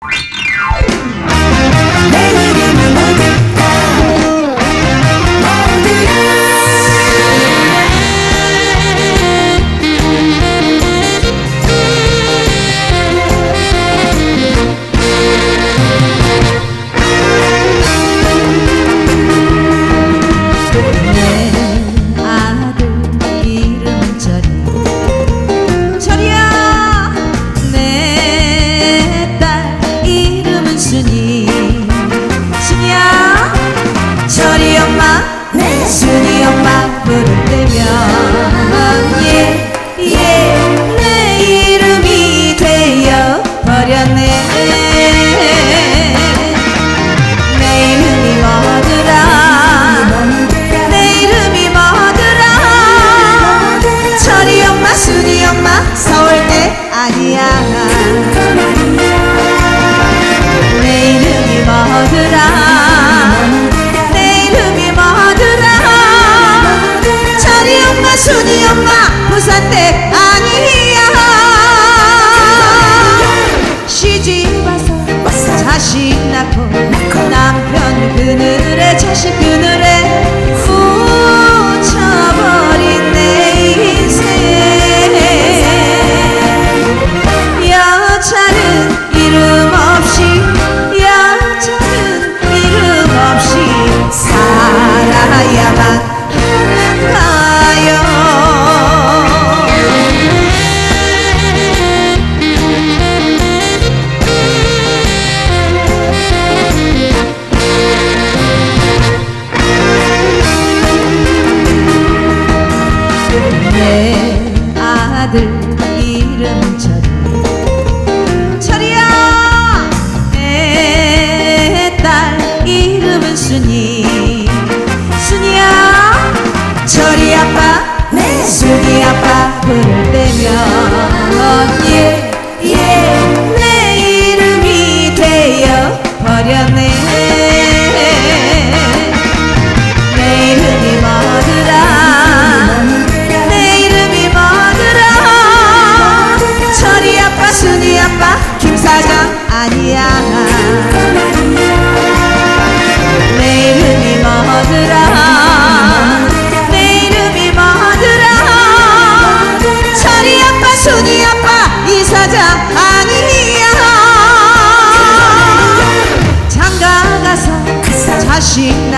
순이 엄마 부를 때면 내 이름이 되어 버렸네. 내 이름이 뭐더라, 내 이름이 뭐더라. 철이 엄마 순이 엄마 서울대 아니야. 내 이름이 뭐더라, 순이 엄마 부산대 아니야. 시집 와서 자식 낳고 남편 그늘에 자식 그늘에 묻혀버린 내 인생. 여자는 이름 없이, 여자는 이름 없이 살아야만 하는가요. 내 아들 이름은 철이야. 내 딸 이름은 순이. 순이야 철이 아빠 순이 아빠 부를 때면 내 이름이 되어 버렸네. 내 이름이 뭐더라, 순이 아빠 김사장 아니야. 내 이름이 뭐더라, 내 이름이 뭐더라. 철이 아빠 순이 아빠 이사장 아니야. 장가 가서 자식